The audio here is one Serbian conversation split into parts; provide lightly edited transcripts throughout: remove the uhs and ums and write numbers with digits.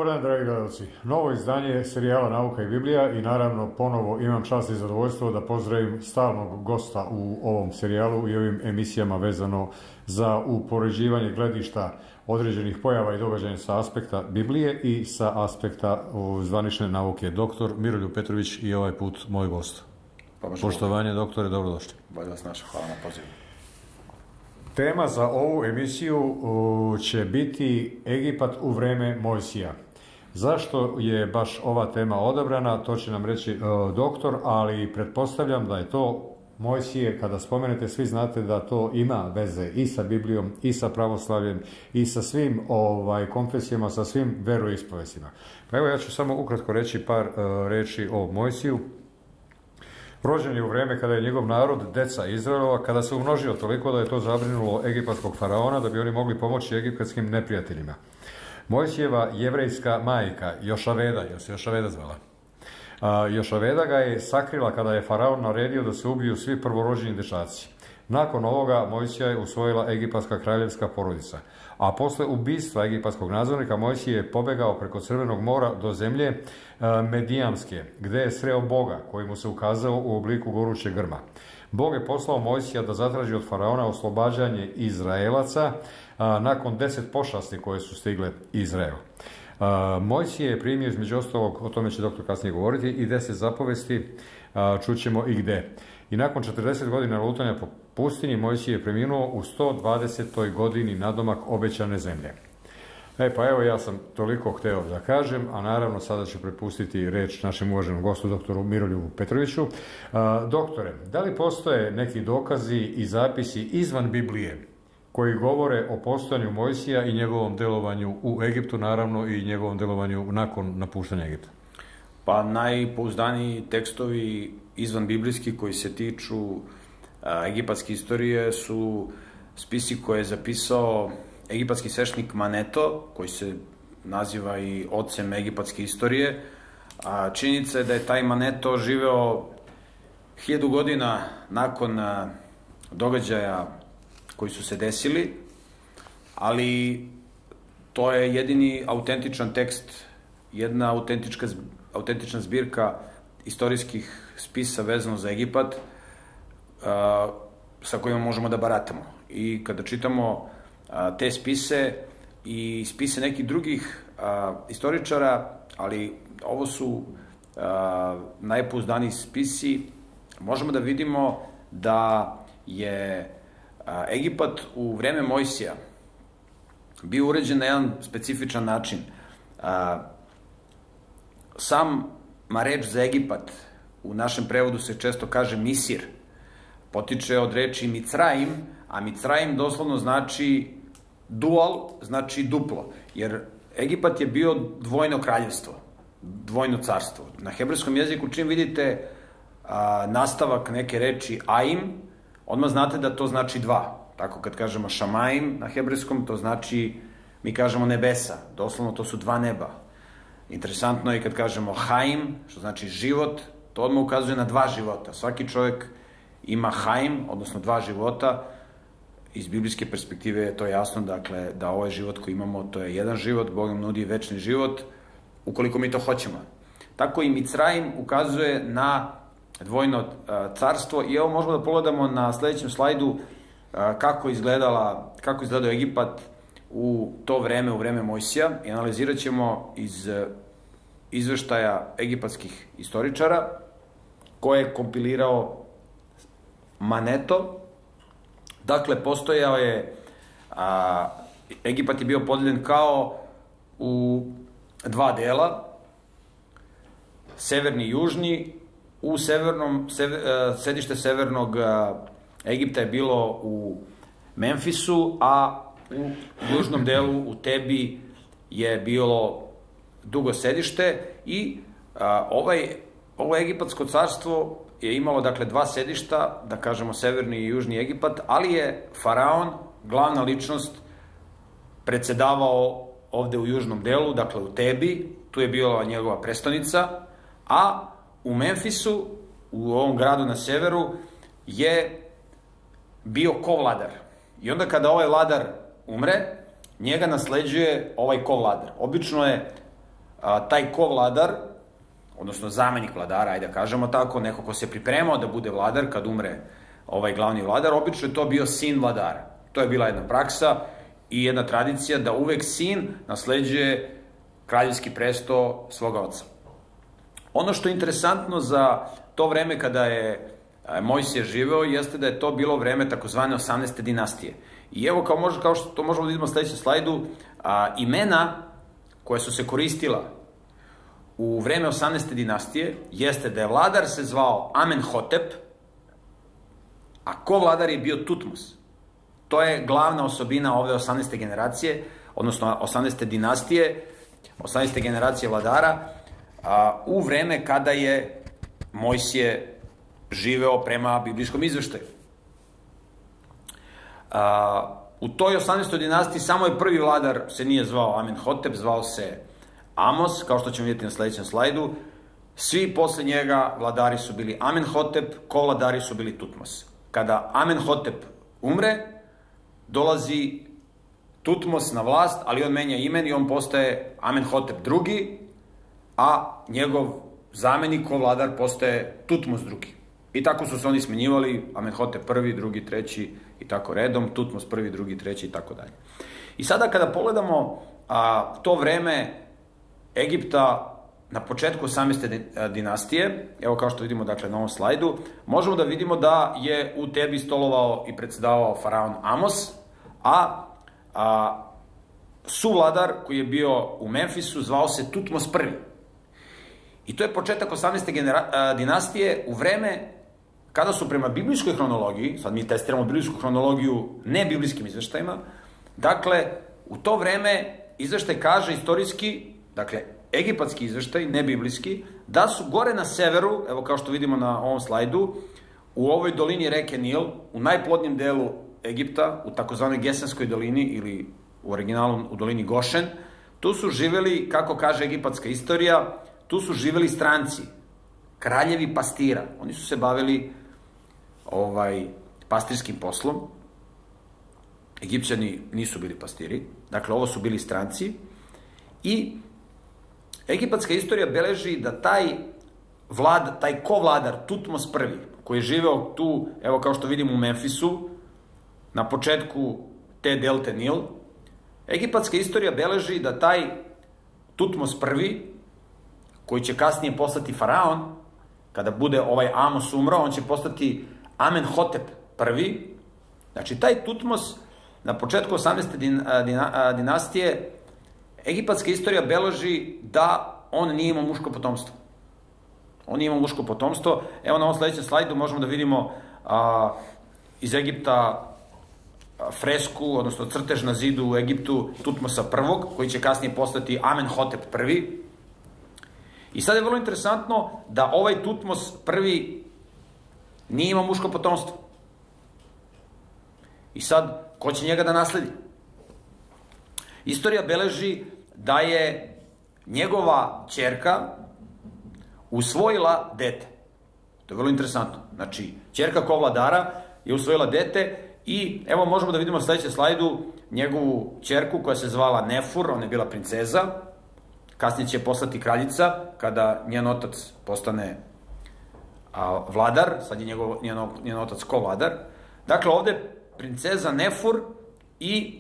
Dobar dan, dragi gledalci. Novo izdanje serijala Nauka i Biblija i naravno ponovo imam čast i zadovoljstvo da pozdravim stalnog gosta u ovom serijalu i ovim emisijama vezano za upoređivanje gledišta određenih pojava i događanja sa aspekta Biblije i sa aspekta zvanične nauke. Doktor Miroljub Petrović i ovaj put moj gost. Poštovanje, doktore, dobrodošli. Bolje vas našao, hvala na pozivu. Tema za ovu emisiju će biti Egipat u vreme Mojsija. Zašto je baš ova tema odabrana, to će nam reći doktor, ali pretpostavljam da je to Mojsije, kada spomenete, svi znate da to ima veze i sa Biblijom, i sa pravoslavljem, i sa svim konfesijama, sa svim veroispovestima. Pa evo ja ću samo ukratko reći par reči o Mojsiju. Rođen je u vreme kada je njegov narod, deca Izraelova, kada se umnožio toliko da je to zabrinulo egipatskog faraona da bi oni mogli pomoći egipatskim neprijateljima. Mojsijeva jevrejska majka, Jošaveda, jer se Jošaveda zvala, Jošaveda ga je sakrila kada je faraon naredio da se ubiju svi prvorođeni dečaci. Nakon ovoga Mojsija je usvojila egipatska kraljevska porodica, a posle ubistva egipatskog nadzornika Mojsije je pobegao preko Crvenog mora do zemlje Medijamske, gde je sreo Boga koji mu se ukazao u obliku gorućeg grma. Bog je poslao Mojsija da zatraži od faraona oslobađanje Izraelaca nakon 10 pošasti koje su stigle Izrael. Mojsije je primio između ostalog, o tome će doktor kasnije govoriti, i 10 zapovesti, čućemo i gde. I nakon 40 godina lutanja po pustinji Mojsije je preminuo u 120. godini nadomak obećane zemlje. Pa evo, ja sam toliko hteo da kažem, a naravno sada ću prepustiti reč našem uvaženom gostu, doktoru Miroljubu Petroviću. Doktore, da li postoje neki dokazi i zapisi izvan Biblije koji govore o postojanju Mojsija i njegovom delovanju u Egiptu, naravno i njegovom delovanju nakon napuštanja Egipta? Pa najpouzdaniji tekstovi izvan biblijski koji se tiču egipatske istorije su spisi koje je zapisao egipatski sveštenik Maneto, koji se naziva i ocem egipatske istorije. Činjenica je da je taj Maneto živeo 1000 godina nakon događaja koji su se desili, ali to je jedini autentičan tekst, jedna autentična zbirka istorijskih spisa vezano za Egipat sa kojima možemo da baratamo. I kada čitamo te spise i spise nekih drugih istoričara, ali ovo su najpouzdaniji spisi, možemo da vidimo da je Egipat u vreme Mojsija bio uređen na jedan specifičan način. Sama reč za Egipat, u našem prevodu se često kaže Misir, potiče od reči Micraim, a Micraim doslovno znači dual, znači duplo, jer Egipat je bio dvojno kraljevstvo, dvojno carstvo. Na hebrejskom jeziku čim vidite nastavak neke reči Aim, odmah znate da to znači dva. Tako kad kažemo Šamaim na hebrejskom, to znači, mi kažemo nebesa, doslovno to su dva neba. Interesantno je kad kažemo Haim, što znači život, to odmah ukazuje na dva života. Svaki čovjek ima Haim, odnosno dva života. Iz biblijske perspektive je to jasno, dakle, da ovaj život koji imamo, to je jedan život, Bog nam nudi večni život, ukoliko mi to hoćemo. Tako i Micraim ukazuje na dvojno carstvo i evo možemo da pogledamo na sledećem slajdu kako izgledao Egipat u to vreme, u vreme Mojsija, i analizirat ćemo iz izveštaja egipatskih istoričara koje je kompilirao Maneto. Dakle, postojao je, Egipat je bio podeljen kao u dva dela, severni i južni. U sedište severnog Egipta je bilo u Memfisu, a u južnom delu u Tebi je bilo dugo sedište i ovo egipatsko carstvo je imalo, dakle, dva sedišta, da kažemo severni i južni Egipat, ali je faraon, glavna ličnost, predsedavao ovde u južnom delu, dakle u Tebi, tu je bila njegova prestonica, a u Memfisu, u ovom gradu na severu, je bio kovladar. I onda kada ovaj vladar umre, njega nasleđuje ovaj kovladar. Obično je taj kovladar, odnosno zamenik vladara, ajde da kažemo tako, neko ko se pripremao da bude vladar kad umre ovaj glavni vladar, obično je to bio sin vladara. To je bila jedna praksa i jedna tradicija da uvek sin nasleđuje kraljevski presto svoga oca. Ono što je interesantno za to vreme kada je Mojsije živeo, jeste da je to bilo vreme takozvane 18. dinastije. I evo, kao što to možemo da vidimo na sledećem slajdu, imena koja su se koristila u vreme 18. dinastije, jeste da je vladar se zvao Amenhotep, a ko vladar je bio Tutmos. To je glavna osobina ove 18. generacije, odnosno 18. dinastije, 18. generacije vladara, u vreme kada je Mojsije živeo prema biblijskom izveštaju. U toj 18. dinastiji samo je prvi vladar se nije zvao Amenhotep, zvao se Amos, kao što ćemo vidjeti na sledećem slajdu. Svi posle njega vladari su bili Amenhotep, kovladari su bili Tutmos. Kada Amenhotep umre, dolazi Tutmos na vlast, ali on menja imen i on postaje Amenhotep II, a njegov zamenik, kovladar, postaje Tutmos II. I tako su se oni smenjivali, Amenhotep I, drugi, treći i tako redom, Tutmos I, drugi, treći i tako dalje. I sada kada pogledamo to vreme Egipta na početku 18. dinastije, evo kao što vidimo dakle na ovom slajdu, možemo da vidimo da je u Tebi stolovao i predsedavao faraon Amos, a suvladar koji je bio u Memfisu zvao se Tutmos I. I to je početak 18. dinastije u vreme kada su prema biblijskoj hronologiji, sad mi testiramo biblijsku hronologiju ne biblijskim izveštajima, dakle, u to vreme izveštaj kaže istorijski, dakle, egipatski izveštaj, ne biblijski, da su gore na severu, evo kao što vidimo na ovom slajdu, u ovoj dolini reke Nil, u najplodnijem delu Egipta, u takozvanoj Gesenskoj dolini ili u originalu u dolini Gošen, tu su živeli, kako kaže egipatska istorija, tu su živeli stranci, kraljevi pastira. Oni su se bavili pastirskim poslom. Egipćani nisu bili pastiri, dakle ovo su bili stranci i egipatska istorija beleži da taj kovladar Tutmos I, koji je živeo tu, evo kao što vidimo u Memfisu, na početku te delte Nil, egipatska istorija beleži da taj Tutmos I, koji će kasnije postati faraon, kada bude ovaj Amos umro, on će postati Amenhotep I. Znači, taj Tutmos na početku 18. dinastije, egipatska istorija beleži da on nije imao muško potomstvo. On nije imao muško potomstvo. Evo na ovom sledećem slajdu možemo da vidimo iz Egipta fresku, odnosno crtež na zidu u Egiptu Tutmosa I, koji će kasnije postati Amenhotep I. I sad je vrlo interesantno da ovaj Tutmos I nije imao muško potomstvo. I sad, ko će njega da nasledi? Istorija beleži da je njegova ćerka usvojila dete. To je vrlo interesantno. Znači, ćerka kovladara je usvojila dete i evo možemo da vidimo na sledećem slajdu njegovu ćerku koja se zvala Nefur, ona je bila princeza, kasnije će postati kraljica kada njen otac postane vladar, sad je njen otac kovladar. Dakle, ovde princeza Nefur i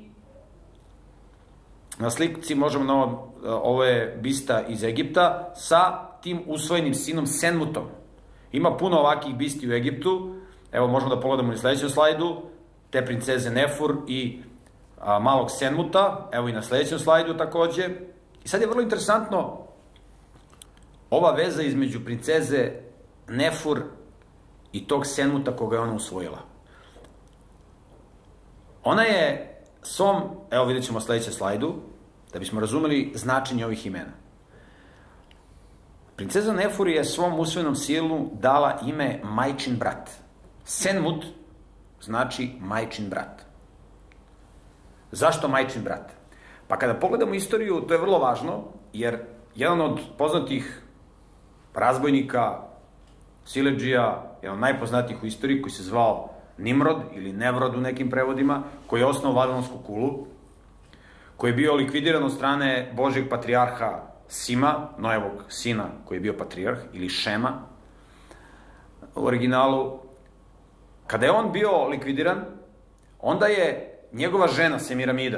na slici možemo ovo je bista iz Egipta sa tim usvojenim sinom Senmutom. Ima puno ovakih bisti u Egiptu. Evo možemo da pogledamo na sledećem slajdu te princeze Nefur i malog Senmuta. Evo i na sledećem slajdu takođe. I sad je vrlo interesantno ova veza između princeze Nefur i tog Senmuta koga je ona usvojila. Ona je evo vidjet ćemo sledećem slajdu, da bismo razumeli značenje ovih imena. Princeza Nefur je svom usvojenom sinu dala ime majčin brat. Senmut znači majčin brat. Zašto majčin brat? Pa kada pogledamo istoriju, to je vrlo važno, jer jedan od poznatih razbojnika, siledžija, jedan od najpoznatijih u istoriji, koji se zvao Nimrod ili Nevrod u nekim prevodima, koji je osnovao Vavilonsku kulu, koji je bio likvidiran od strane Božjeg patrijarha Sima, Noevog sina koji je bio patrijarh, ili Šema u originalu. Kada je on bio likvidiran, onda je njegova žena Semiramida,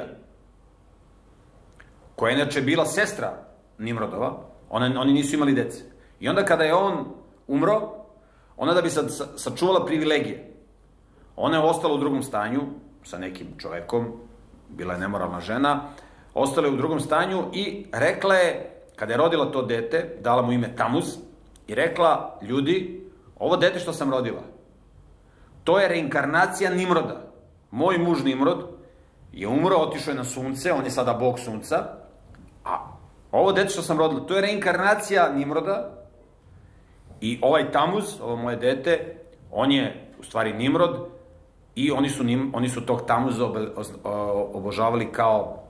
koja je inače bila sestra Nimrodova, oni nisu imali dece. I onda kada je on umro, ona da bi sačuvala privilegije, ona je ostala u drugom stanju sa nekim čovekom, bila je nemoralna žena, ostala je u drugom stanju i rekla je, kada je rodila to dete, dala mu ime Tamuz, i rekla, ljudi, ovo dete što sam rodila, to je reinkarnacija Nimroda. Moj muž Nimrod je umro, otišao je na sunce, on je sada bog sunca, a ovo dete što sam rodila, to je reinkarnacija Nimroda, i ovaj Tamuz, ovo moje dete, on je u stvari Nimrod, i oni su tog Tamuza obožavali kao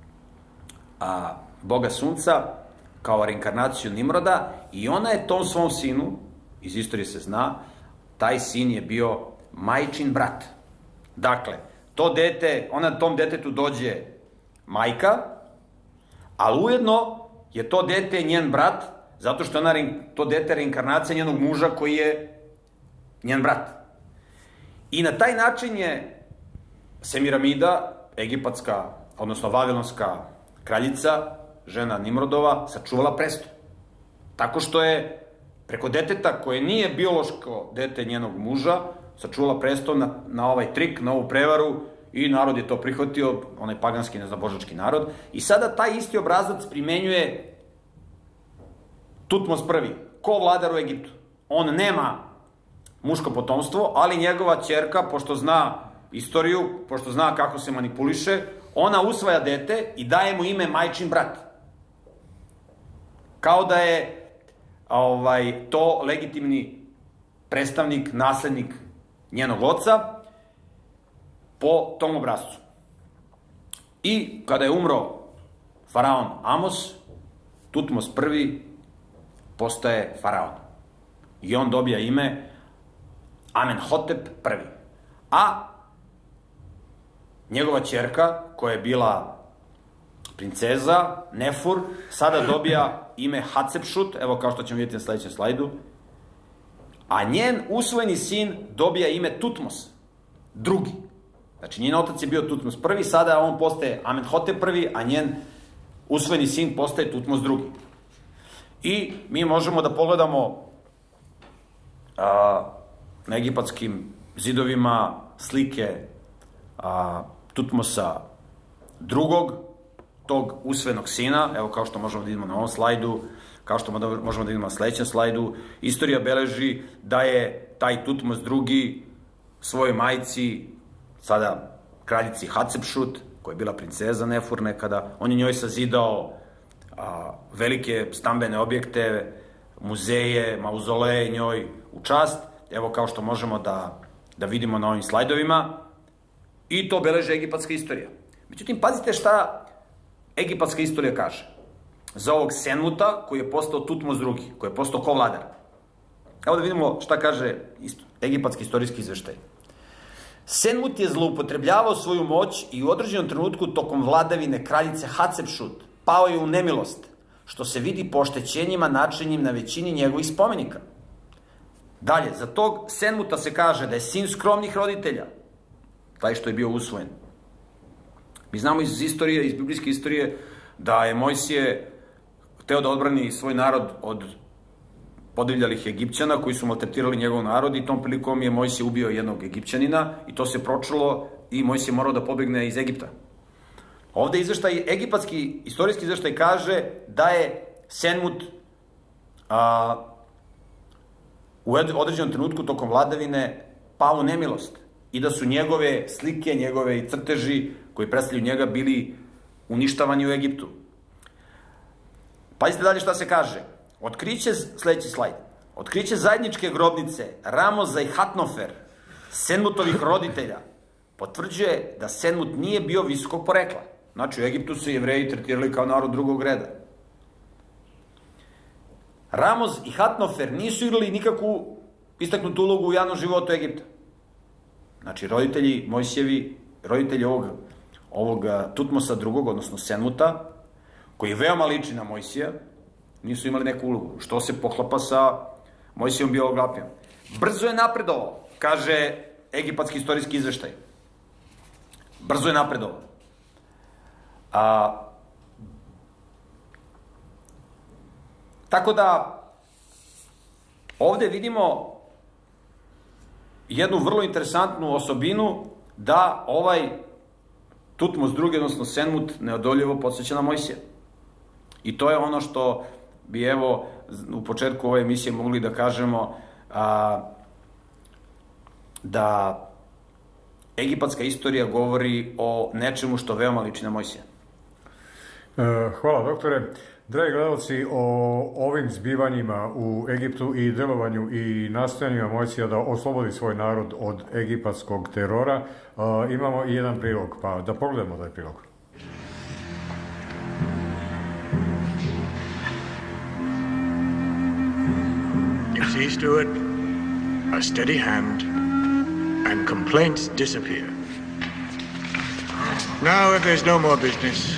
boga sunca, kao reinkarnaciju Nimroda, i ona je tom svom sinu, iz istorije se zna, taj sin je bio majčin brat. Dakle, to dete, ona tom detetu dođe majka, ali ujedno je to dete njen brat, zato što to dete reinkarnacija njenog muža koji je njen brat. I na taj način je Semiramida, egipatska, odnosno vavilonska kraljica, žena Nimrodova, sačuvala presto. Tako što je preko deteta koje nije biološko dete njenog muža, sačuvala presto na ovaj trik, na ovu prevaru, i narod je to prihvatio, onaj paganski, neznabožački narod. I sada taj isti obrazac primenjuje Tutmos I, ko vladar u Egiptu. On nema muško potomstvo, ali njegova ćerka, pošto zna istoriju, pošto zna kako se manipuliše, ona usvaja dete i daje mu ime majčin brat. Kao da je to legitimni predstavnik, naslednik njenog oca po tom obrazcu. I kada je umro faraon Amos, Tutmos I postaje faraon. I on dobija ime Amenhotep I. A njegova ćerka, koja je bila princeza, Nefur, sada dobija ime Hatshepsut, evo kao što ćemo vidjeti na sledećem slajdu, a njen usvojeni sin dobija ime Tutmos II. Znači, njen otac je bio Tutmos I, sada on postaje Amenhotep I, a njen usvojeni sin postaje Tutmos II. I mi možemo da pogledamo na egipatskim zidovima slike Tutmosa II, tog usvojenog sina, evo kao što možemo da vidimo na ovom slajdu, kao što možemo da vidimo na sledećem slajdu. Istorija beleži da je taj Tutmos II svojoj majci, sada kraljici Hatshepsut, koja je bila princeza Nefur nekada, on je njoj sazidao velike stambene objekte, muzeje, mauzoleje njoj u čast, evo kao što možemo da vidimo na ovim slajdovima, i to beleže egipatska istorija. Međutim, pazite šta egipatska istorija kaže za ovog Senmuta koji je postao Tutmos II, koji je postao kovladar. Evo da vidimo šta kaže egipatski istorijski izveštaj. Senmut je zloupotrebljavao svoju moć i u određenom trenutku tokom vladavine kraljice Hatshepsut pao je u nemilost, što se vidi po oštećenjima načinjenim na većini njegovih spomenika. Dalje, za tog Senmuta se kaže da je sin skromnih roditelja, taj što je bio usvojen. Mi znamo iz istorije, iz biblijske istorije, da je Mojsije hteo da odbrani svoj narod od podivljalih Egipćana koji su maltretirali njegov narod, i tom prilikom je Mojsije ubio jednog Egipćanina i to se pročulo i Mojsije morao da pobegne iz Egipta. Ovde egipatski istorijski izveštaj kaže da je Senmut u određenom trenutku tokom vladavine pao u nemilost i da su njegove slike, njegove crteži koji predstavljaju njega bili uništavani u Egiptu. Pazite dalje šta se kaže. Sledeći slajd. Otkriće zajedničke grobnice Ramoza i Hatnofer, Senmutovih roditelja, potvrđuje da Senmut nije bio visokog porekla. Znači, u Egiptu su Jevreji tretirali kao narod drugog reda. Ramoz i Hatnofer nisu igrali nikakvu istaknutu ulogu u javnom životu Egipta. Znači, roditelji Mojsijevi, roditelji ovog Tutmosa II, odnosno Senmuta, koji veoma liči na Mojsija, nisu imali neku ulogu, što se poklapa sa Mojsijom bio Agapijom. Brzo je napredovao, kaže egipatski istorijski izveštaj. Brzo je napredovao. Tako da, ovde vidimo jednu vrlo interesantnu osobinu da ovaj Tutmos II, odnosno Senmut, neodoljivo podsjeća na Mojsija. I to je ono što bi, evo, u početku ove emisije mogli da kažemo da egipatska istorija govori o nečemu što veoma liči na Mojsija. Hvala, doktore. Dragi gledalci, o ovim zbivanjima u Egiptu i delovanju i nastojanjima Mojsija da oslobodi svoj narod od egipatskog terora imamo i jedan prilog, pa da pogledamo taj prilog. You see, Stuart, a steady hand and complaints disappear. Now, if there's no more business...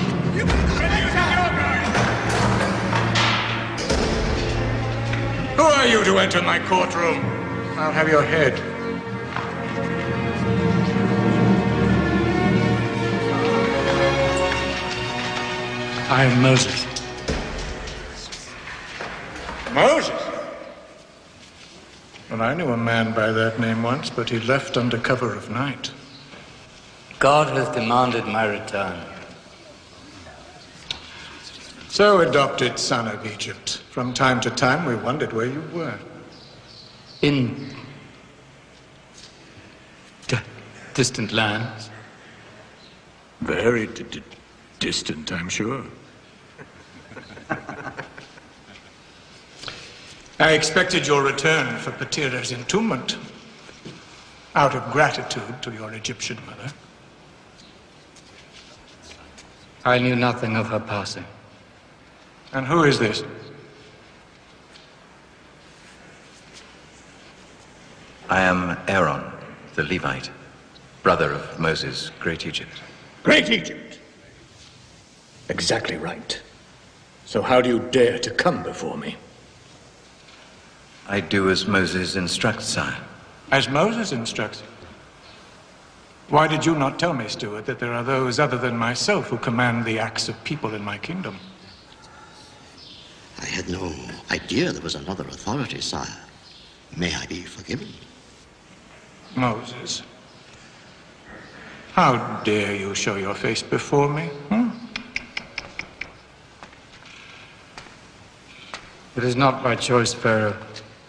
Who are you to enter my courtroom? I'll have your head. I am Moses. Moses? Well, I knew a man by that name once, but he left under cover of night. God has demanded my return. So, adopted son of Egypt, from time to time we wondered where you were. In distant lands. Very distant, I'm sure. I expected your return for Patira's entombment, out of gratitude to your Egyptian mother. I knew nothing of her passing. And who is this? I am Aaron, the Levite, brother of Moses, Great Egypt. Great Egypt! Exactly right. So how do you dare to come before me? I do as Moses instructs, sire. As Moses instructs? Why did you not tell me, Stuart, that there are those other than myself who command the acts of people in my kingdom? I had no idea there was another authority, sire. May I be forgiven? Moses, how dare you show your face before me? It is not by choice, Pharaoh.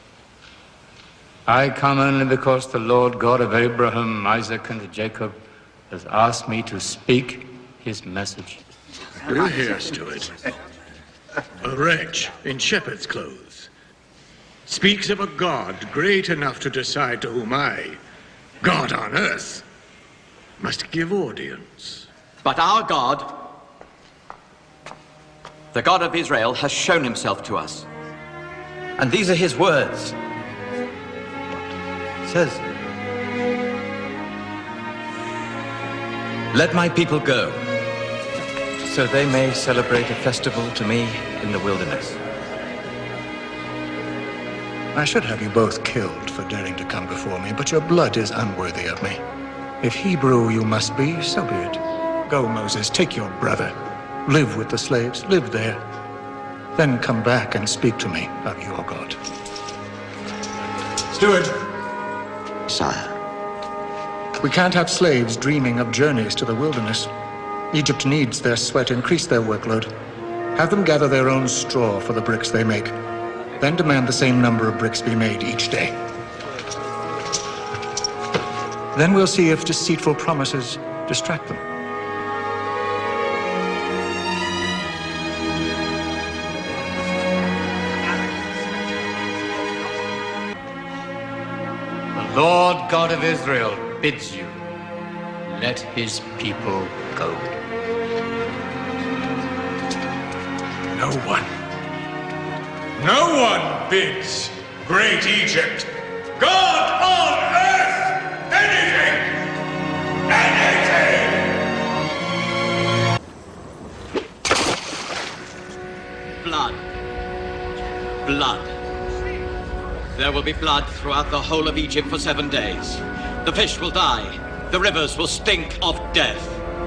I come only because the Lord God of Abraham, Isaac, and Jacob has asked me to speak his message. Do you hear, Stuart? A wretch in shepherd's clothes speaks of a God great enough to decide to whom I, God on earth, must give audience. But our God, the God of Israel, has shown himself to us. And these are his words. It says, "Let my people go, so they may celebrate a festival to me in the wilderness." I should have you both killed for daring to come before me, but your blood is unworthy of me. If Hebrew you must be, so be it. Go, Moses, take your brother. Live with the slaves, live there. Then come back and speak to me of your God. Steward. Sire. We can't have slaves dreaming of journeys to the wilderness. Egypt needs their sweat, increase their workload. Have them gather their own straw for the bricks they make. Then demand the same number of bricks be made each day. Then we'll see if deceitful promises distract them. The Lord God of Israel bids you, let his people go. No one bids Great Egypt, God on earth, anything! Blood. There will be blood throughout the whole of Egypt for 7 days. The fish will die. The rivers will stink of death.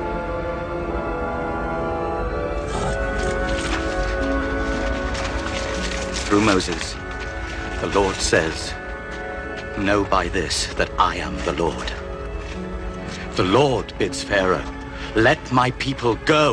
Through Moses, the Lord says, "Know by this that I am the Lord." The Lord bids Pharaoh, "Let my people go."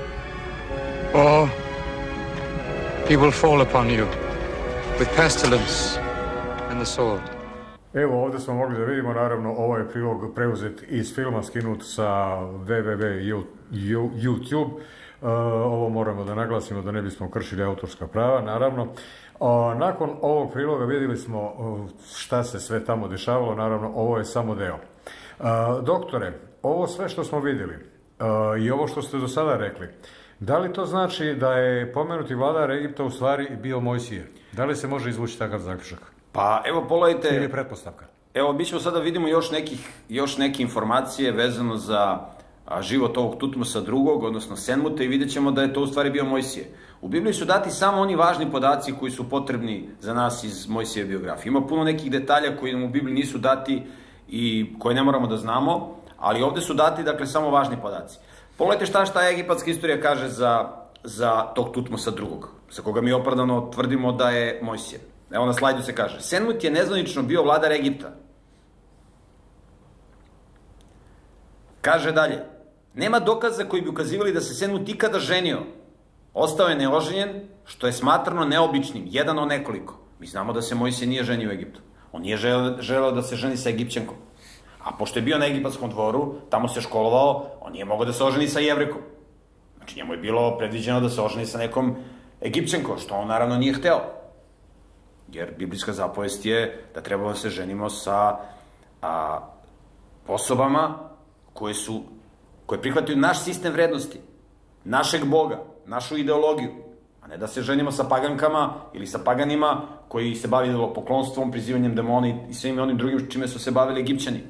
Or he will fall upon you with pestilence and the sword. Evo, ovdje smo mogli da vidimo, naravno, ovaj je prilog preuzet iz filma, skinut sa www.youtube. Ovo moramo da naglasimo da ne bismo kršili autorska prava, naravno. Nakon ovog priloga vidjeli smo šta se sve tamo dešavalo, naravno, ovo je samo deo. Doktore, ovo sve što smo vidjeli i ovo što ste do sada rekli, da li to znači da je pomenuti vladar Egipta u stvari bio Mojsije? Da li se može izvući takav zaključak? Pa evo pogledajte... Ili pretpostavka? Evo, mi ćemo sada vidimo još neke informacije vezano za život ovog Tutmosa II, odnosno Senmuta, i vidjet ćemo da je to u stvari bio Mojsije. U Bibliji su dati samo oni važni podaci koji su potrebni za nas iz Mojsijeve biografije. Ima puno nekih detalja koji nam u Bibliji nisu dati i koje ne moramo da znamo, ali ovde su dati, dakle, samo važni podaci. Pogledajte šta egipatska istorija kaže za tog Tutmosa II, za koga mi opravdano tvrdimo da je Mojsije. Evo na slajdu se kaže: Senmut je nezvanično bio vladar Egipta. Kaže dalje: nema dokaza koji bi ukazivali da se Senmut ikada ženio. Ostao je neoženjen, što je smatrano neobičnim, jedan od nekoliko. Mi znamo da se Mojsije nije ženio u Egiptu. On nije želeo da se ženi sa Egipćankom. A pošto je bio na egipatskom dvoru, tamo se školovao, on nije mogao da se oženi sa Jevrekom. Znači, njemu je bilo predviđeno da se oženi sa nekom Egipćankom, što on naravno nije hteo. Jer biblijska zapovest je da treba da se ženimo sa osobama koje prihvataju naš sistem vrednosti, našeg Boga, našu ideologiju, a ne da se ženimo sa pagankama ili sa paganima koji se bavi idolopoklonstvom, prizivanjem demona i svim onim drugim čime su se bavili Egipćani.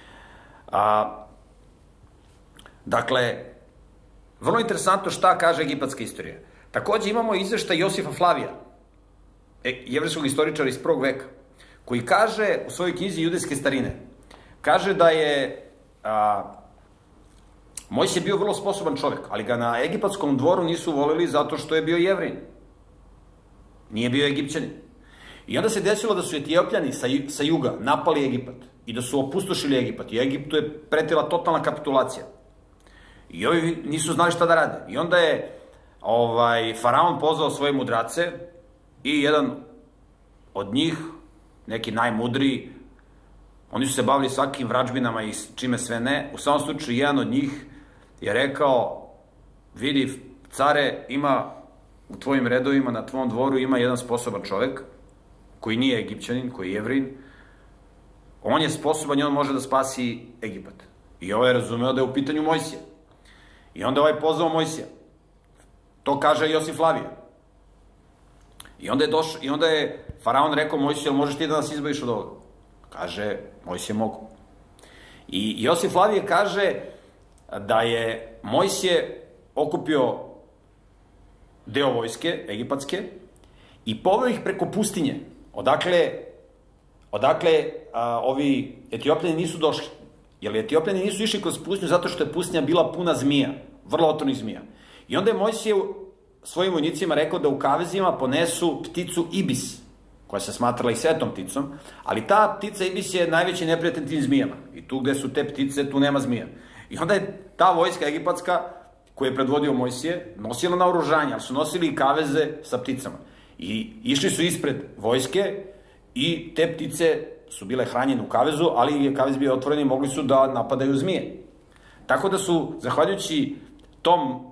Dakle, vrlo interesantno šta kaže egipatska istorija. Takođe imamo izveštaj Josifa Flavija, jevrejskog istoričara iz 1. veka, koji kaže u svojoj knjizi Judejske starine, kaže da je Mojsije bio vrlo sposoban čovek, ali ga na egipatskom dvoru nisu voleli zato što je bio Jevrin. Nije bio Egipćanin. I onda se desilo da su Etiopljani sa juga napali Egipat i da su opustošili Egipat i Egiptu je pretila totalna kapitulacija. I ovi nisu znali šta da rade. I onda je faraon pozvao svoje mudrace i jedan od njih, neki najmudriji, oni su se bavili svakim vražbinama i čime sve ne. U samom slučaju, jedan od njih je rekao: vidi, care, ima u tvojim redovima, na tvom dvoru ima jedan sposoban čovek, koji nije Egipćanin, koji je Jevrin. On je sposoban i on može da spasi Egipat. I ovo je razumeo da je u pitanju Mojsije. I onda je pozvao Mojsija. To kaže Josif Flavije. I onda je faraon rekao Mojsiju: jel možeš ti da nas izbaviš od ovoga? Kaže Mojsije: mogu. I Josif Flavije kaže da je Mojsije okupio deo vojske egipatske i poveo ih preko pustinje, odakle ovi Etiopljani nisu došli. Jer Etiopljani nisu išli kroz pustinju zato što je pustinja bila puna zmija, vrlo otrovnih zmija. I onda je Mojsije svojim vojnicima rekao da u kavezima ponesu pticu ibis, koja se smatrala i svetom pticom, ali ta ptica ibis je najveći neprijatelj tim zmijama. I tu gde su te ptice, tu nema zmija. I onda je ta vojska egipatska, koju je predvodio Mojsije, nosila naoružanje, ali su nosili i kaveze sa pticama. I išli su ispred vojske i te ptice su bile hranjene u kavezu, ali je kavez bio otvoren i mogli su da napadaju zmije. Tako da su, zahvaljujući tom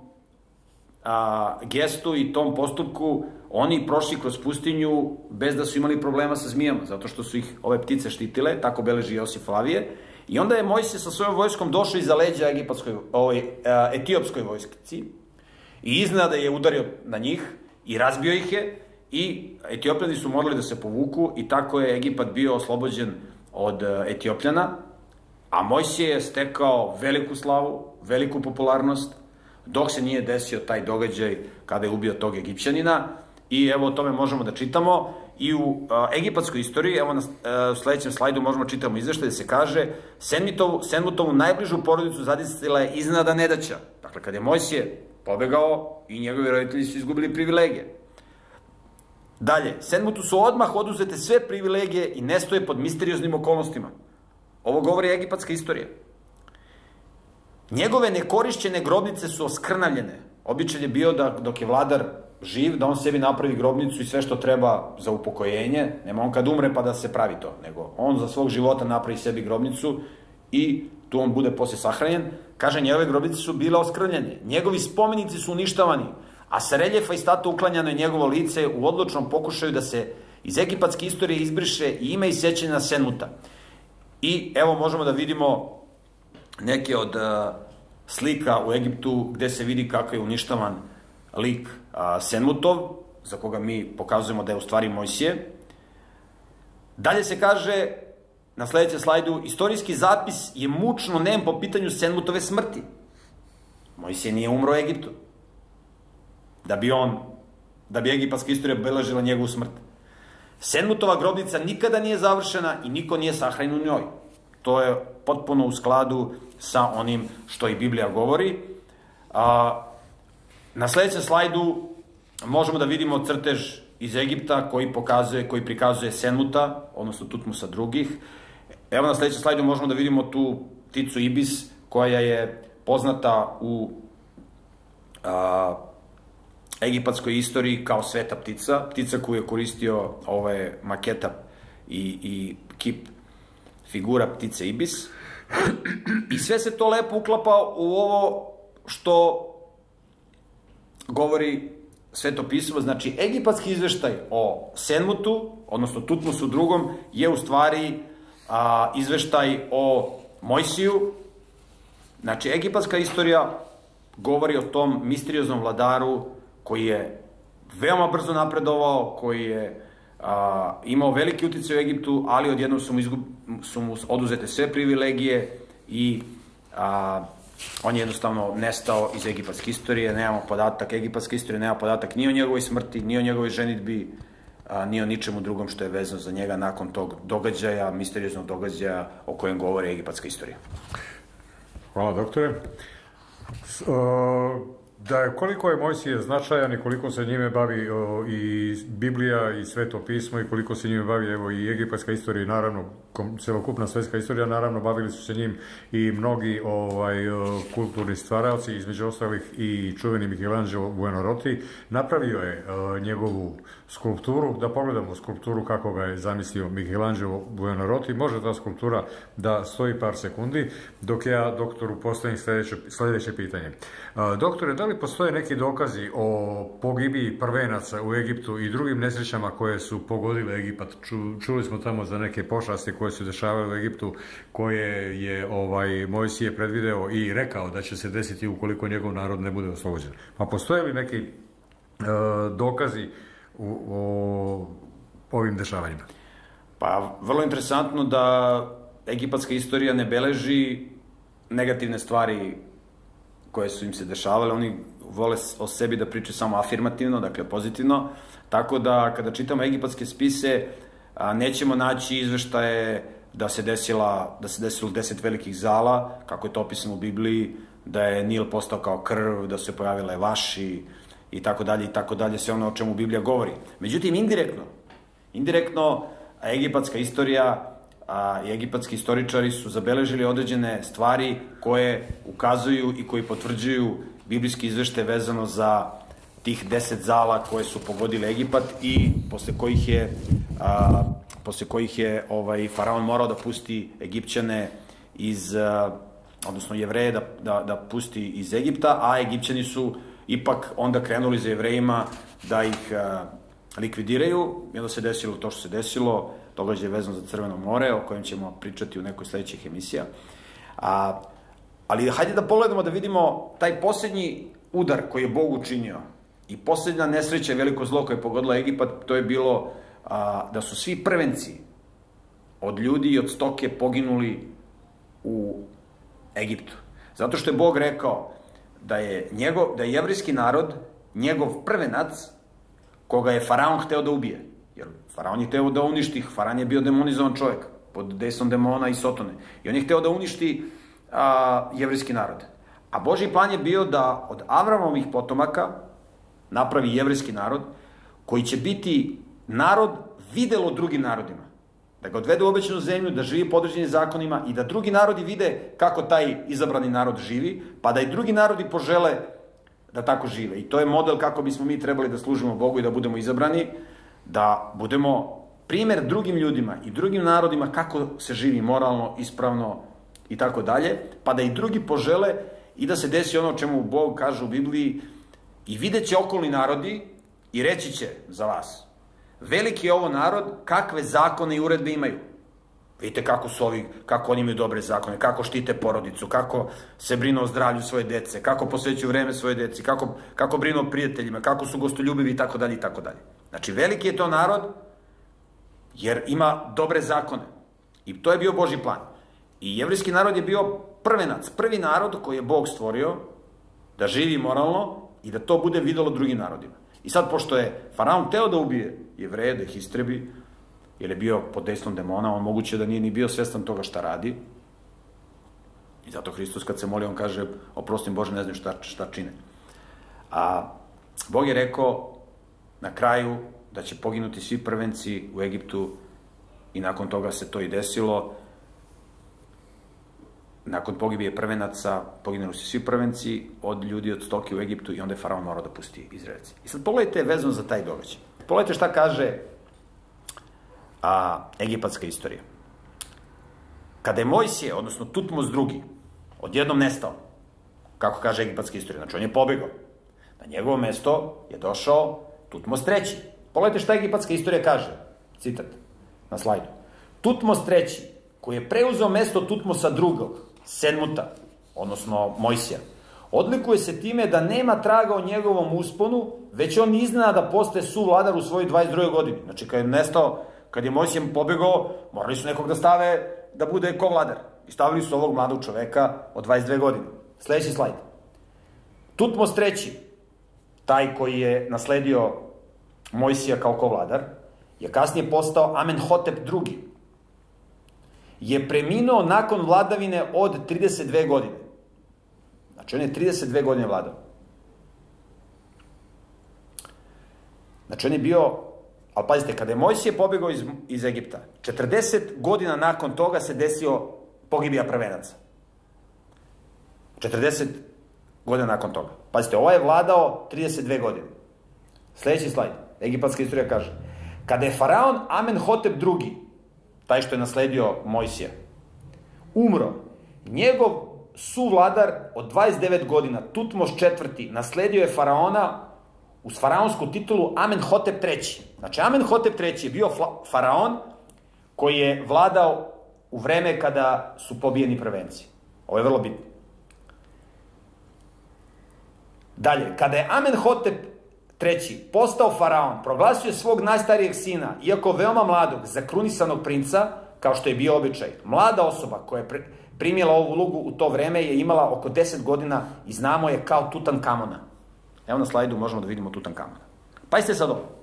gestu i tom postupku, oni prošli kroz pustinju bez da su imali problema sa zmijama, zato što su ih ove ptice štitile, tako beleži Josif Flavije. I onda je Mojsije sa svojom vojskom došao iza leđa etiopskoj vojskici i iznenada je udario na njih i razbio ih je i Etiopljani su morali da se povuku i tako je Egipat bio oslobođen od Etiopljana, a Mojsije je stekao veliku slavu, veliku popularnost, dok se nije desio taj događaj kada je ubio tog Egipćanina. I evo o tome možemo da čitamo i u egipatskoj istoriji, evo na sledećem slajdu možemo čitamo izveštaj da se kaže Senmutovu najbližu porodicu zadesila je iznenada nedaća. Dakle, kada je Mojsije pobegao i njegovi roditelji su izgubili privilegije. Dalje, Senmutu su odmah oduzete sve privilegije i nestoje pod misterioznim okolnostima. Ovo govori egipatska istorija. Njegove nekorišćene grobnice su oskrnavljene. Običaj je bio da dok je vladar živ, da on sebi napravi grobnicu i sve što treba za upokojenje, nema on kad umre pa da se pravi to, nego on za svog života napravi sebi grobnicu i tu on bude posle sahranjen. Kaže, njegove grobnice su bile oskrnavljene, njegovi spomenici su uništavani, a sa reljefa i statua uklanjano je njegovo lice u odlučnom pokušaju da se iz egipatske istorije izbriše i ime i sećanje na Senmuta. I evo možemo da vidimo neke od slika u Egiptu gde se vidi kako je uništavan lik Senmutov, za koga mi pokazujemo da je u stvari Mojsije. Dalje se kaže na sledećem slajdu, istorijski zapis je mučno nem po pitanju Senmutove smrti. Mojsije nije umro u Egiptu. Da bi egipatska istorija obeležila njegovu smrt. Senmutova grobnica nikada nije završena i niko nije sahranjen u njoj. To je potpuno u skladu sa onim što i Biblija govori. Na sledećem slajdu možemo da vidimo crtež iz Egipta koji prikazuje Senmuta, odnosno Tutmosa drugih. Evo na sledećem slajdu možemo da vidimo tu pticu ibis koja je poznata u egipatskoj istoriji kao sveta ptica. Ptica koju je koristio, ovo je maketa i kip figura ptice ibis. I sve se to lepo uklapa u ovo što govori Sveto pismo. Znači, egipatski izveštaj o Senmutu, odnosno Tutmosu drugom, je u stvari izveštaj o Mojsiju. Znači, egipatska istorija govori o tom misterioznom vladaru koji je veoma brzo napredovao, koji je imao veliki uticaj u Egiptu, ali odjednom su mu oduzete sve privilegije i on je jednostavno nestao iz egipatske istorije. Nemamo podatak, egipatska istorija nema podatak ni o njegovoj smrti, ni o njegovoj ženidbi, ni o ničemu drugom što je vezano za njega nakon tog događaja, misterioznog događaja o kojem govori egipatska istorija. Hvala, doktore. Koliko je Mojsije značajan i koliko se njime bavi i Biblija i Sveto pismo i koliko se njime bavi evo i egipatska istorija i naravno celokupna svetska istorija, naravno bavili su se njim i mnogi kulturni stvaraoci, između ostalih i čuveni Michelangelo Buonarroti. Napravio je njegovu skulpturu, da pogledamo skulpturu kako ga je zamislio Michelangelo Buonarroti. Može ta skulptura da stoji par sekundi dok ja doktoru postavim sledeće pitanje. Doktore, da li postoje neki dokazi o pogibiji prvenaca u Egiptu i drugim nesrećama koje su pogodile Egipat? Čuli smo tamo za neke pošasti koje su dešavale u Egiptu, koje je Mojsije predvideo i rekao da će se desiti ukoliko njegov narod ne bude oslobođen. Pa postoje li neki dokazi o ovim dešavanjima? Pa, vrlo interesantno da egipatska istorija ne beleži negativne stvari koje su im se dešavale. Oni vole o sebi da pričaju samo afirmativno, dakle pozitivno, tako da kada čitamo egipatske spise nećemo naći izveštaje da se desilo 10 velikih zala, kako je to opisano u Bibliji, da je Nil postao kao krv, da su se pojavile vaši i tako dalje, sve ono o čemu Biblija govori. Međutim, indirektno egipatska istorija i egipatski istoričari su zabeležili određene stvari koje ukazuju i koji potvrđuju biblijski izveštaj vezano za tih 10 zala koje su pogodile Egipat i posle kojih je faraon morao da pusti Egipćane odnosno Jevreje da pusti iz Egipta, a Egipćani su ipak onda krenuli za Jevrejima da ih likvidiraju i onda se desilo to što se desilo, događaj vezano za Crveno more, o kojem ćemo pričati u nekoj sledećih emisija. Ali hajde da pogledamo da vidimo taj poslednji udar koji je Bog učinio i poslednja nesreća, veliko zlo koje je pogodilo Egipat, to je bilo da su svi prvenci od ljudi i od stoke poginuli u Egiptu. Zato što je Bog rekao da je jevrejski narod njegov prvenac koga je faraon hteo da ubije. Jer faraon je hteo da uništi, faraon je bio demonizovan čovjek, pod dejstvom demona i Sotone. I on je hteo da uništi jevrejski narod. A Božji plan je bio da od Avramovih potomaka napravi jevrejski narod, koji će biti narod videlo drugim narodima. Da ga odvede u obećanu zemlju, da živi po određenim zakonima i da drugi narodi vide kako taj izabrani narod živi, pa da i drugi narodi požele da tako žive. I to je model kako bismo mi trebali da služimo Bogu i da budemo izabrani, da budemo primer drugim ljudima i drugim narodima kako se živi moralno, ispravno i tako dalje, pa da i drugi požele i da se desi ono o čemu Bog kaže u Bibliji: i vidjet će okolni narodi i reći će za vas: veliki je ovo narod, kakve zakone i uredbe imaju. Vidite kako su ovi, kako oni imaju dobre zakone, kako štite porodicu, kako se brinu o zdravlju svoje dece, kako posvećuju vreme svoje deci, kako brinu o prijateljima, kako su gostoljubivi i tako dalje i tako dalje. Znači, veliki je to narod jer ima dobre zakone. I to je bio Božji plan. I jevrejski narod je bio prvenac, prvi narod koji je Bog stvorio da živi moralno i da to bude videlo drugim narodima. I sad, pošto je faraon teo da ubije Jevreje, da ih istrebi, jer je bio pod dejstvom demona, on moguće da nije ni bio svestan toga šta radi. I zato Hristos kad se moli, on kaže: oprosti im Bože, ne znaju šta čine. A Bog je rekao na kraju da će poginuti svi prvenci u Egiptu i nakon toga se to i desilo. Nakon pogibije prvenaca, poginuli su svi prvenci od ljudi, od stoke u Egiptu i onda je faraon morao da pusti Izraelce. I sad pogledajte vezano za taj događaj. Pogledajte šta kaže egipatska istorija. Kada je Mojsije, odnosno Tutmos II, odjednom nestao, kako kaže egipatska istorija, znači on je pobegao, na njegovo mesto je došao Tutmos III. Pogledajte šta egipatska istorija kaže, citat na slajdu. Tutmos III, koji je preuzeo mesto Tutmosa II, Senmuta, odnosno Mojsija, odlikuje se time da nema traga o njegovom usponu, već on iznenada postaje suvladar u svojoj 22. godini. Znači, kad je nestao, kad je Mojsijem pobegao, morali su nekog da stave da bude ko vladar. I stavili su ovog mladog čoveka od 22 godine. Sledeći slajd. Tutmos III, taj koji je nasledio Mojsija kao ko vladar, je kasnije postao Amenhotep II. Je preminuo nakon vladavine od 32 godine. Znači, on je 32 godine vladao. Znači, on je bio, ali pazite, kada je Mojsije pobegao iz Egipta, 40 godina nakon toga se desio pogibija prvenaca. 40 godina nakon toga. Pazite, ovaj je vladao 32 godine. Sledeći slajd. Egipatska istorija kaže: kada je faraon Amenhotep II, taj što je nasledio Mojsija, umro, njegov suvladar od 29 godina, Tutmos IV, nasledio je faraona uz faraonsku titulu Amenhotep III. Znači, Amenhotep III je bio faraon koji je vladao u vreme kada su pobijeni prvenci. Ovo je vrlo bitno. Dalje, kada je Amenhotep III postao faraon, proglasio je svog najstarijeg sina, iako veoma mladog, za krunisanog princa, kao što je bio običaj. Mlada osoba koja je primjela ovu ulogu u to vreme je imala oko 10 godina i znamo je kao Tutankamona. Evo na slajdu možemo da vidimo Tutankamona. Pazite sad ovo.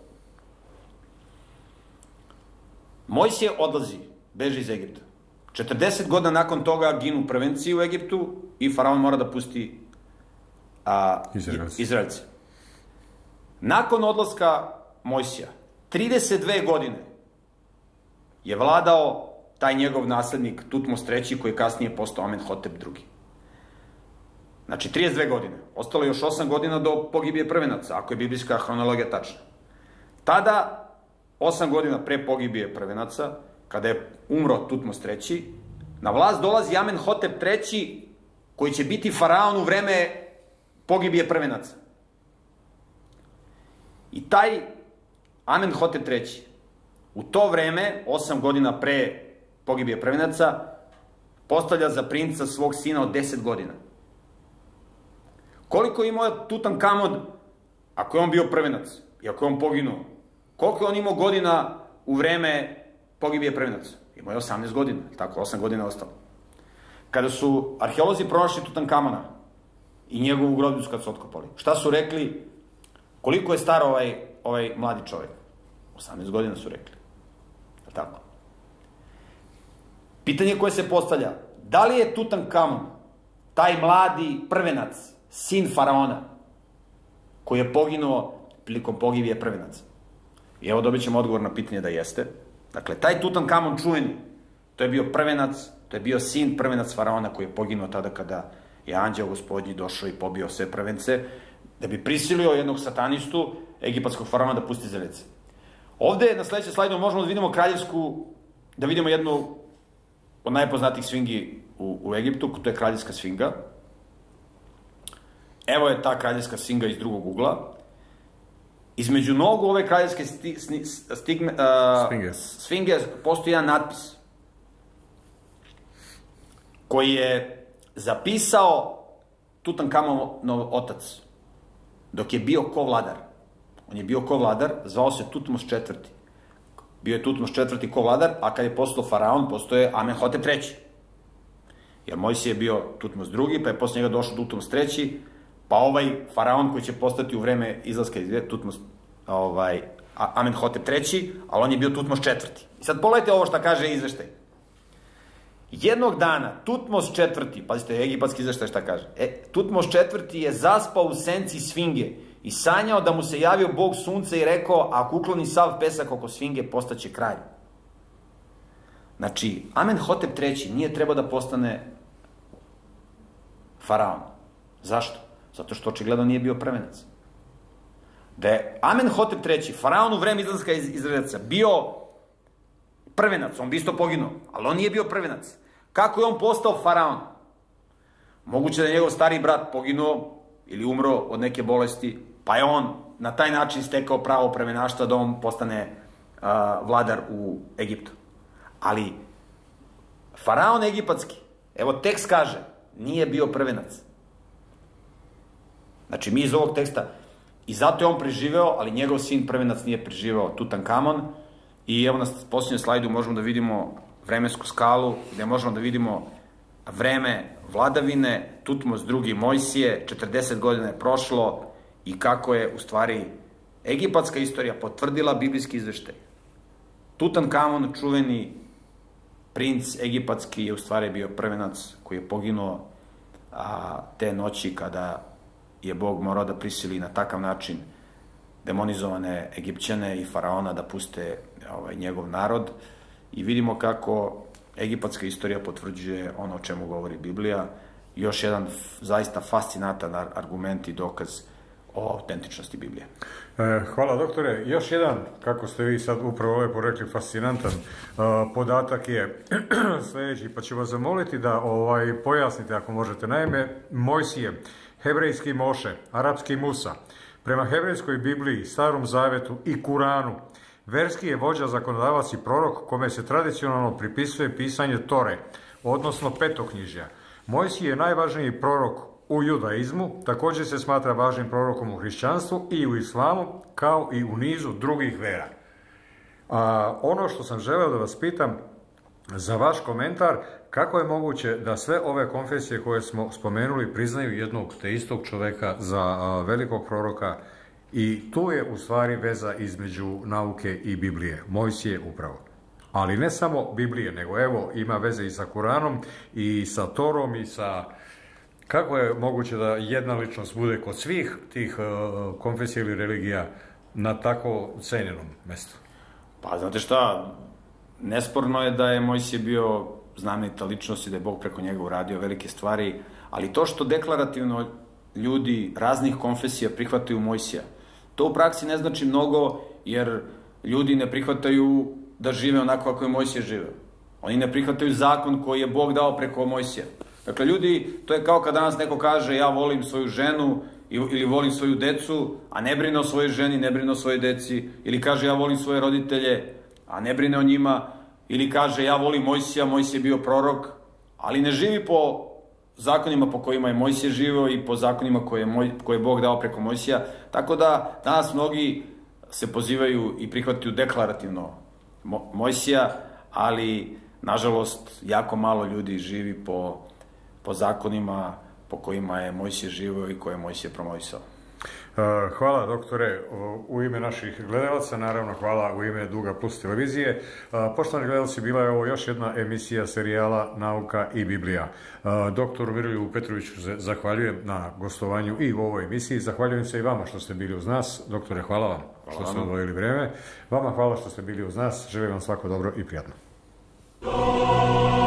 Mojsije odlazi, beži iz Egipta. 40 godina nakon toga ginu prvenci u Egiptu i faraon mora da pusti Izraelce. Nakon odlaska Mojsija, 32 godine je vladao taj njegov naslednik Tutmos III, koji je kasnije postao Amenhotep II. Znači, 32 godine. Ostalo je još 8 godina do pogibije prvenaca, ako je biblijska hronologija tačna. Tada, 8 godina pre pogibije prvenaca, kada je umro Tutmos III, na vlast dolazi Amenhotep III, koji će biti faraon u vreme pogibije prvenaca. I taj Amenhotep III, u to vreme, 8 godina pre pogibije prvenaca, postavlja za princa svog sina od 10 godina. Koliko je imao Tutankamon, ako je on bio prvenac i ako je on poginuo? Koliko je on imao godina u vreme pogibije prvenaca? Imao je 18 godina, tako, 8 godina ostalo. Kada su arheolozi pronašli Tutankamona i njegovu grobnicu kad su otkopali, šta su rekli? Koliko je star ovaj mladi čovjek? 18 godina su rekli. Tako. Pitanje koje se postavlja, da li je Tutankamon, taj mladi prvenac, sin faraona, koji je poginuo prilikom pogibije prvenaca? I evo dobit ćemo odgovor na pitanje da jeste. Dakle, taj Tutankamon čuveni, to je bio prvenac, to je bio sin prvenac faraona koji je poginuo tada kada je anđeo gospodnji došao i pobio sve prvence, da bi prisilio jednog satanistu, egipatskog faraona, da pusti zelice. Ovde, na sledećem slajdu, možemo da vidimo kraljevsku, da vidimo jednu od najpoznatijih sfingi u Egiptu, to je kraljevska sfinga. Evo je ta kraljevska sfinga iz drugog ugla. Između nogu ove kraljevske sfinge postoji jedan natpis koji je zapisao Tutankamonov otac dok je bio kovladar. On je bio kovladar, zvao se Tutmos IV. Bio je Tutmos IV kovladar, a kad je postao faraon, postao je Amenhotep III. Jer Mojsije je bio Tutmos II, pa je posle njega došao Tutmos III, pa ovaj faraon koji će postati u vreme izlaska iz Tutmos, Amenhotep III, ali on je bio Tutmos IV. I sad pogledajte ovo šta kaže izveštaj. Jednog dana Tutmos IV, pazite, egipatski izveštaj šta kaže, Tutmos IV je zaspao u senci sfinge i sanjao da mu se javio bog sunca i rekao, ako ukloni sav pesak oko sfinge, postaće kralj. Znači, Amenhotep III nije trebao da postane faraon. Zašto? Zato što očigledno nije bio prvenac. Da je Amenhotep III, faraon u vreme izlaska iz Izraelca, bio prvenac, on bi isto poginuo, ali on nije bio prvenac. Kako je on postao faraon? Moguće da je njegov stari brat poginuo ili umro od neke bolesti, pa je on na taj način stekao pravo premenaštva da on postane vladar u Egiptu. Ali faraon egipatski, evo tekst kaže, nije bio prvenac. Znači, mi iz ovog teksta, i zato je on preživeo, ali njegov sin prvenac nije preživeo, Tutankamon. I evo na posljednjem slajdu možemo da vidimo vremensku skalu, gde možemo da vidimo vreme vladavine, Tutmos II Mojsije, 40 godina je prošlo i kako je, u stvari, egipatska istorija potvrdila biblijski izveštaj. Tutankamon, čuveni princ egipatski, je u stvari bio prvenac koji je poginuo te noći kada je Bog morao da prisili na takav način demonizovane Egipćane i faraona da puste njegov narod. I vidimo kako egipatska istorija potvrđuje ono o čemu govori Biblija. Još jedan zaista fascinantan argument i dokaz o autentičnosti Biblije. Hvala, doktore. Još jedan, kako ste vi sad upravo lepo rekli, fascinantan podatak je sledeći, pa ću vas zamoliti da pojasnite ako možete. Naime, Mojsije, hebrejski Moše, arapski Musa, prema hebrejskoj Bibliji, Starom Zavetu i Kuranu, verski je vođa, zakonodavac i prorok kome se tradicionalno pripisuje pisanje Tore, odnosno petoknjižja. Mojsije je najvažniji prorok u judaizmu, također se smatra važnim prorokom u hrišćanstvu i u islamu, kao i u nizu drugih vera. Ono što sam želeo da vas pitam za vaš komentar, kako je moguće da sve ove konfesije koje smo spomenuli priznaju jednog te istog čoveka za velikog proroka, i tu je u stvari veza između nauke i Biblije, Mojsije upravo. Ali ne samo Biblije, nego evo ima veze i sa Kuranom i sa Torom i sa... Kako je moguće da jedna ličnost bude kod svih tih konfesija ili religija na tako cenjenom mestu? Pa znate šta, nesporno je da je Mojsije bio znamenita ličnost i da je Bog preko njega uradio velike stvari, ali to što deklarativno ljudi raznih konfesija prihvataju Mojsija, to u praksi ne znači mnogo, jer ljudi ne prihvataju da žive onako kako je Mojsije živeo. Oni ne prihvataju zakon koji je Bog dao preko Mojsija. Dakle, ljudi, to je kao kad danas neko kaže ja volim svoju ženu ili volim svoju decu, a ne brine o svojoj ženi, ne brine o svojoj deci, ili kaže ja volim svoje roditelje, a ne brine o njima, ili kaže ja volim Mojsija, Mojsije je bio prorok, ali ne živi po zakonima po kojima je Mojsije živeo i po zakonima koje je Bog dao preko Mojsija. Tako da danas mnogi se pozivaju i prihvataju deklarativno Mojsija, ali nažalost jako malo ljudi živi po zakonima po kojima je Mojsije živeo i koje je Mojsije promovisao. Hvala doktore u ime naših gledalaca, naravno hvala u ime Duga Plus televizije. Poštovani gledalci, bila je ovo još jedna emisija serijala Nauka i Biblija. Doktoru Miroljubu Petroviću zahvaljujem na gostovanju i u ovoj emisiji. Zahvaljujem se i vama što ste bili uz nas. Doktore, hvala vam što ste odvojili vreme. Vama hvala što ste bili uz nas. Želim vam svako dobro i prijatno.